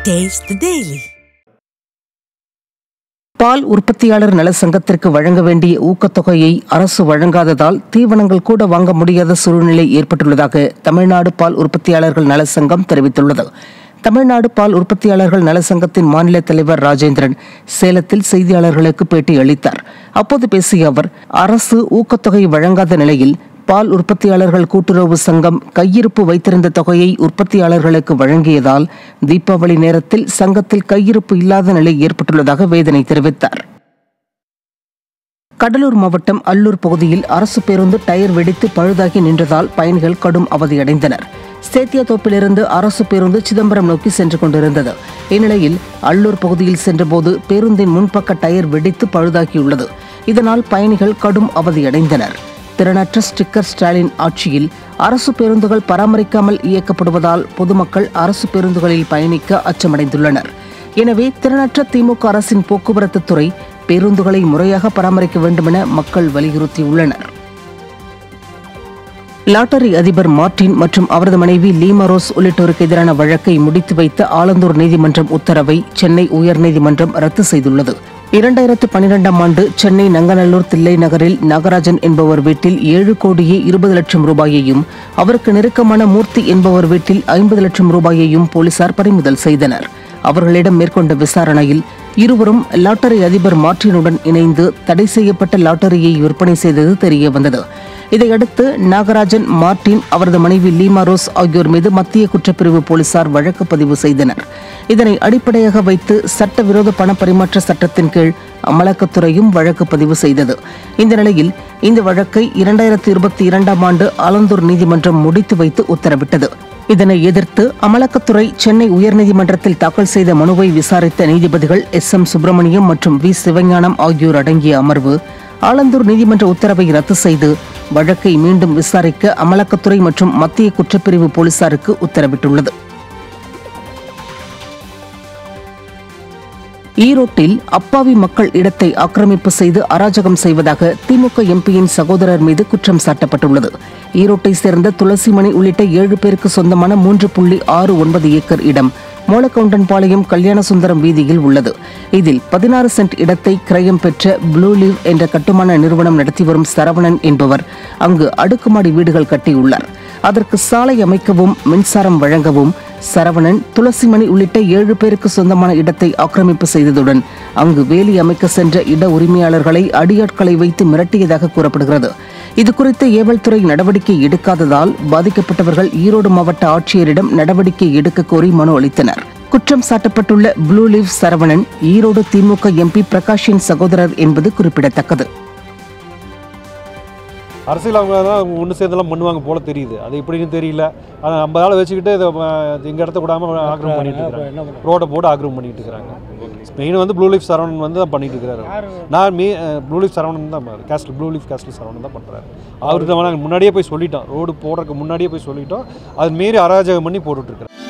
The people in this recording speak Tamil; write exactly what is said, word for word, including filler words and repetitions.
Taste the Daily. பால் உற்பத்தியாளர் நல சங்கத்திற்கு வழங்க வேண்டிய ஊக்கத்தொகையை அரசு வழங்காததால் தீவனங்கள் கூட வாங்க முடியாத சூழ்நிலை ஏற்பட்டுள்ளதாக தமிழ்நாடு பால் உற்பத்தியாளர்கள் நல சங்கம் தெரிவித்துள்ளது. தமிழ்நாடு பால் உற்பத்தியாளர்கள் நல சங்கத்தின் மாநில தலைவர் ராஜேந்திரன் சேலத்தில் செய்தியாளர்களுக்கு பேட்டி அளித்தார். அப்போது பேசிய அவர், அரசு ஊக்கத்தொகை வழங்காத நிலையில் பால் உற்பத்தியாளர்கள் கூட்டுறவு சங்கம் கையிருப்பு வைத்திருந்த தொகையை உற்பத்தியாளர்களுக்கு வழங்கியதால் தீபாவளி நேரத்தில் சங்கத்தில் கையிருப்பு இல்லாத நிலை ஏற்பட்டுள்ளதாக வேதனை தெரிவித்தார். கடலூர் மாவட்டம் அல்லூர் பகுதியில் அரசு பேருந்து டயர் வெடித்து பழுதாகி நின்றதால் பயணிகள் கடும் அவதியடைந்தனர். சேத்தியாத்தோப்பிலிருந்து அரசு பேருந்து சிதம்பரம் நோக்கி சென்று கொண்டிருந்தது. இந்நிலையில் அல்லூர் பகுதியில் சென்றபோது பேருந்தின் முன்பக்க டயர் வெடித்து பழுதாகியுள்ளது. இதனால் பயணிகள் கடும் அவதியடைந்தனர். திறனற்ற ஸ்டிக்கர் ஸ்டாலின் ஆட்சியில் அரசு பேருந்துகள் பராமரிக்காமல் இயக்கப்படுவதால் பொதுமக்கள் அரசு பேருந்துகளில் பயணிக்க அச்சமடைந்துள்ளனர். எனவே திறனற்ற திமுக அரசின் போக்குவரத்து துறை பேருந்துகளை முறையாக பராமரிக்க வேண்டுமென மக்கள் வலியுறுத்தியுள்ளனர். லாட்டரி அதிபர் மார்டின் மற்றும் அவரது மனைவி லீமா ரோஸ் உள்ளிட்டோருக்கு எதிரான வழக்கை முடித்து வைத்த ஆலந்தூர் நீதிமன்றம் உத்தரவை சென்னை உயர்நீதிமன்றம் ரத்து செய்துள்ளது. இரண்டாயிரத்து பனிரெண்டாம் ஆண்டு சென்னை நங்கநல்லூர் தில்லை நகரில் நாகராஜன் என்பவர் வீட்டில் ஏழு கோடியே இருபது லட்சம் ரூபாயையும் அவருக்கு நெருக்கமான மூர்த்தி என்பவர் வீட்டில் ஐம்பது லட்சம் ரூபாயையும் போலீசார் பறிமுதல் செய்தனர். அவர்களிடம் மேற்கொண்ட விசாரணையில் இருவரும் லாட்டரி அதிபர் மார்டினுடன் இணைந்து தடை செய்யப்பட்ட லாட்டரியை விற்பனை செய்தது தெரியவந்தது. இதையடுத்து நாகராஜன், மார்டின், அவரது மனைவி லீமா ரோஸ் ஆகியோர் மீது மத்திய குற்றப்பிரிவு போலீசார் வழக்கு பதிவு செய்தனர். இதனை அடிப்படையாக வைத்து சட்டவிரோத பண பரிமாற்ற சட்டத்தின் கீழ் அமலாக்கத்துறையும் வழக்கு பதிவு செய்தது. இந்த நிலையில் இந்த வழக்கை இரண்டாயிரத்தி இருபத்தி இரண்டாம் ஆண்டு ஆலந்தூர் நீதிமன்றம் முடித்து வைத்து உத்தரவிட்டது. இதனை எதிர்த்து அமலாக்கத்துறை சென்னை உயர்நீதிமன்றத்தில் தாக்கல் செய்த மனுவை விசாரித்த நீதிபதிகள் எஸ் எம் சுப்பிரமணியம் மற்றும் வி சிவஞானம் ஆகியோர் அடங்கிய அமர்வு ஆலந்தூர் நீதிமன்ற உத்தரவை ரத்து செய்து வழக்கை மீண்டும் விசாரிக்க அமலாக்கத்துறை மற்றும் மத்திய குற்றப்பிரிவு போலீசாருக்கு உத்தரவிட்டுள்ளது. ஈரோட்டில் அப்பாவி மக்கள் இடத்தை ஆக்கிரமிப்பு செய்து அராஜகம் செய்வதாக திமுக எம்பியின் சகோதரர் மீது குற்றம் சாட்டப்பட்டுள்ளது. ஈரோட்டை சேர்ந்த துளசிமணி உள்ளிட்ட ஏழு பேருக்கு சொந்தமான மூன்று புள்ளி ஆறு ஒன்பது ஏக்கர் இடம் மோலக்கவுண்டன்பாளையம் கல்யாணசுந்தரம் வீதியில் உள்ளது. இதில் பதினாறு சென்ட் இடத்தை கிரயம் பெற்ற ப்ளூ லீவ் என்ற கட்டுமான நிறுவனம் நடத்தி வரும் சரவணன் என்பவர் அங்கு அடுக்குமாடி வீடுகள் கட்டியுள்ளார். அதற்கு சாலை அமைக்கவும் மின்சாரம் வழங்கவும் சரவணன் துளசிமணி உள்ளிட்ட ஏழு பேருக்கு சொந்தமான இடத்தை ஆக்கிரமிப்பு செய்ததுடன் அங்கு வேலி அமைக்க சென்ற இட உரிமையாளர்களை அடியாட்களை வைத்து மிரட்டியதாக கூறப்படுகிறது. இதுகுறித்து ஏவல்துறை நடவடிக்கை எடுக்காததால் பாதிக்கப்பட்டவர்கள் ஈரோடு மாவட்ட ஆட்சியரிடம் நடவடிக்கை எடுக்க கோரி மனு அளித்தனர். குற்றம் சாட்டப்பட்டுள்ள blue leaf Saravanan Erode DMK MP பிரகாஷின் சகோதரர் என்பது குறிப்பிடத்தக்கது. அரசியல் அவங்க தான் ஒன்று சேர்ந்தெல்லாம் பண்ணுவாங்க போல தெரியுது. அது எப்படின்னு தெரியல. ஆனால் நம்ம ஆளை வச்சுக்கிட்டு இதை எங்கள் இடத்த விடாமல் ஆக்கிரமம் பண்ணிட்டு இருக்கிறாங்க. ரோடை போட்டு ஆக்கிரமம் பண்ணிட்டு இருக்கிறாங்க. மெயின் வந்து ப்ளூ லீஃப் சரவணன் வந்து தான் பண்ணிட்டு இருக்கிறாரு. நான் மீ ப்ளூ லீஃப் சரவணன் தான் cast blue leaf cast Saravanan தான் பண்ணுறாரு. அவருக்கு நாங்கள் முன்னாடியே போய் சொல்லிட்டோம். ரோடு போடுறதுக்கு முன்னாடியே போய் சொல்லிட்டோம். அது மீறி அராஜகம் பண்ணி போட்டுட்ருக்கிறேன்.